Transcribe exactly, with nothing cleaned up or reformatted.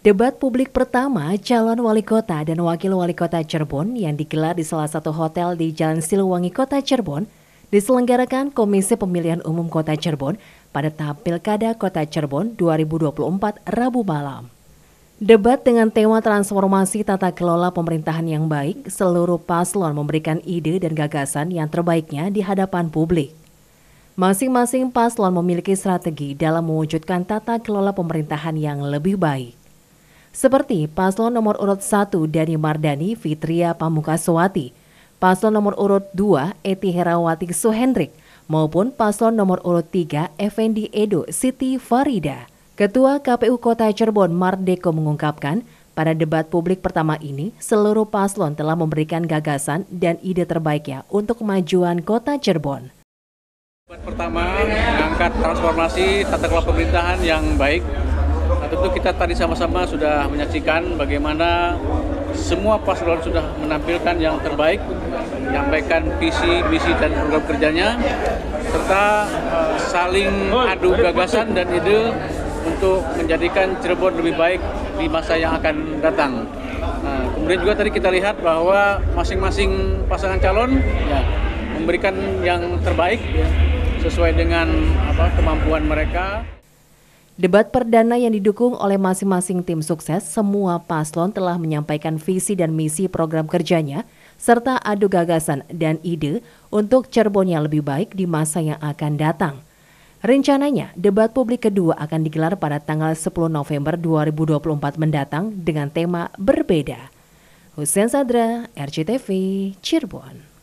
Debat publik pertama calon wali kota dan wakil wali kota Cirebon yang digelar di salah satu hotel di Jalan Siliwangi, Kota Cirebon, diselenggarakan Komisi Pemilihan Umum Kota Cirebon pada tahap Pilkada Kota Cirebon dua ribu dua puluh empat Rabu malam. Debat dengan tema transformasi tata kelola pemerintahan yang baik, seluruh paslon memberikan ide dan gagasan yang terbaiknya di hadapan publik. Masing-masing paslon memiliki strategi dalam mewujudkan tata kelola pemerintahan yang lebih baik. Seperti paslon nomor urut satu Dani Mardani Fitria Pamukaswati, paslon nomor urut dua Eti Herawati Suhendrik, maupun paslon nomor urut tiga Effendi Edo Siti Farida. Ketua K P U Kota Cirebon Mardeko mengungkapkan, pada debat publik pertama ini, seluruh paslon telah memberikan gagasan dan ide terbaiknya untuk kemajuan Kota Cirebon. Debat pertama mengangkat transformasi tata kelola pemerintahan yang baik. Nah, tentu kita tadi sama-sama sudah menyaksikan bagaimana semua paslon sudah menampilkan yang terbaik, menyampaikan visi, misi dan program kerjanya, serta uh, saling adu gagasan dan ide untuk menjadikan Cirebon lebih baik di masa yang akan datang. Nah, kemudian juga tadi kita lihat bahwa masing-masing pasangan calon ya, memberikan yang terbaik ya, sesuai dengan apa, kemampuan mereka. Debat perdana yang didukung oleh masing-masing tim sukses, semua paslon telah menyampaikan visi dan misi program kerjanya, serta adu gagasan dan ide untuk Cirebon yang lebih baik di masa yang akan datang. Rencananya, debat publik kedua akan digelar pada tanggal sepuluh November dua ribu dua puluh empat mendatang dengan tema berbeda. Hussein Sadra, R C T V, Cirebon.